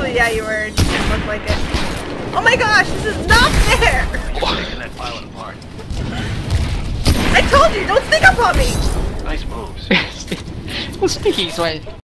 Actually, yeah, you were. It didn't look like it. Oh my gosh, this is not fair! Taking that pilot apart. I told you, don't sneak up on me! Nice moves. Well, sneaky is why.